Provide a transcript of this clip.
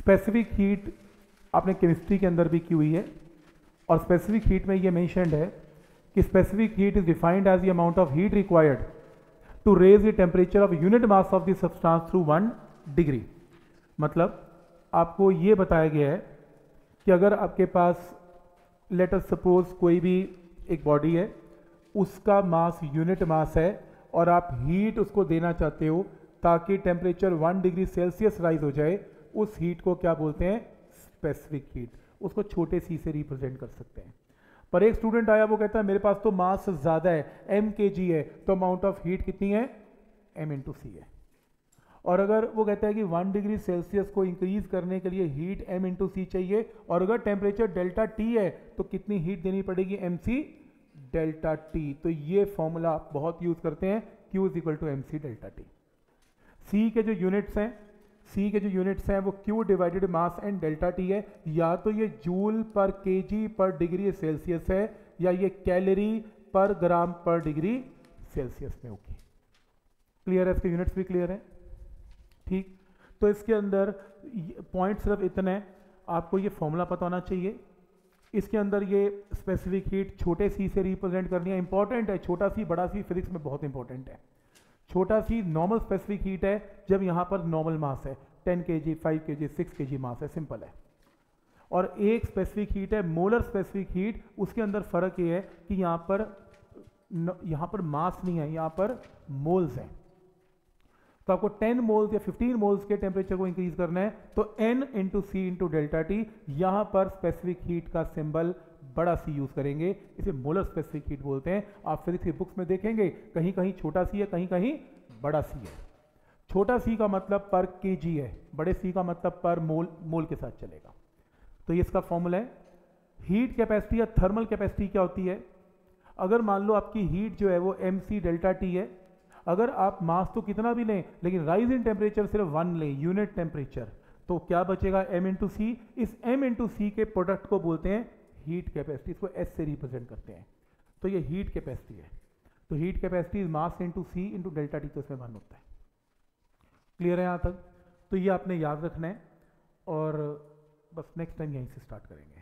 Specific heat आपने chemistry के अंदर भी की हुई है, और स्पेसिफिक हीट में ये मेंशन्ड है कि specific heat is defined as the amount of heat required to raise the temperature of unit mass of the substance through 1 degree. मतलब आपको ये बताया गया है कि अगर आपके पास लेट अस सपोज कोई भी एक बॉडी है, उसका मास यूनिट मास है और आप हीट उसको देना चाहते हो ताकि टेम्परेचर 1 डिग्री सेल्सियस राइज हो जाए, उस हीट को क्या बोलते हैं? Specific heat. उसको छोटे सी से रिप्रेजेंट कर सकते हैं। पर एक स्टूडेंट आया, वो कहता है मेरे पास तो मास ज़्यादा है, mkg है, तो अमाउंट ऑफ हीट कितनी है? m/c है। और अगर वो कहता है कि 1 डिग्री सेल्सियस को इंक्रीज करने के लिए हीट m/c चाहिए, और अगर टेम्परेचर डेल्टा टी है तो कितनी हीट देनी पड़ेगी? mc delta T. तो ये फॉर्मूला आप बहुत यूज करते हैं, Q is equal to mc delta T. C के जो यूनिट्स हैं वो Q divided mass and delta T है। या तो ये जूल पर केजी पर डिग्री सेल्सियस है, या ये कैलोरी पर ग्राम पर डिग्री सेल्सियस में होगी। क्लियर है? इसके यूनिट्स भी क्लियर है? ठीक। तो इसके अंदर पॉइंट सिर्फ इतना है, आपको ये फॉर्मूला पता होना चाहिए। इसके अंदर ये स्पेसिफिक हीट छोटे सी से रिप्रेजेंट करनी है। इंपॉर्टेंट है, छोटा सी बड़ा सी फिजिक्स में बहुत इंपॉर्टेंट है। छोटा सी नॉर्मल स्पेसिफिक हीट है जब यहाँ पर नॉर्मल मास है, 10 kg, 5 kg, 6 kg मास है, सिंपल है। और एक स्पेसिफिक हीट है मोलर स्पेसिफिक हीट। उसके अंदर फर्क ये है कि यहाँ पर मास नहीं है, यहाँ पर मोल्स हैं। तो आपको 10 मोल्स या 15 मोल्स के टेम्परेचर को इंक्रीज करना है तो N into C into delta T. यहाँ पर स्पेसिफिक हीट का सिंबल बड़ा सी यूज करेंगे, इसे मोलर स्पेसिफिक हीट बोलते हैं। आप फिजिक्स की बुक्स में देखेंगे कहीं कहीं छोटा सी है, कहीं कहीं बड़ा सी है। छोटा सी का मतलब पर केजी है, बड़े सी का मतलब पर मोल के साथ चलेगा। तो ये इसका फॉर्मूला है। हीट कैपेसिटी या थर्मल कैपेसिटी क्या होती है? अगर मान लो आपकी हीट जो है वो mc डेल्टा टी है, अगर आप मास तो कितना भी लें लेकिन राइज इन टेम्परेचर सिर्फ 1 लें, यूनिट टेम्परेचर, तो क्या बचेगा? m/c। इस m/c के प्रोडक्ट को बोलते हैं हीट कैपेसिटी। इसको s से रिप्रेजेंट करते हैं। तो ये हीट कैपेसिटी है। तो heat capacity is mass into C into delta T, तो इसमें 1 होता है। क्लियर है यहाँ तक? तो ये आपने याद रखना है, और बस नेक्स्ट टाइम यहीं से स्टार्ट करेंगे।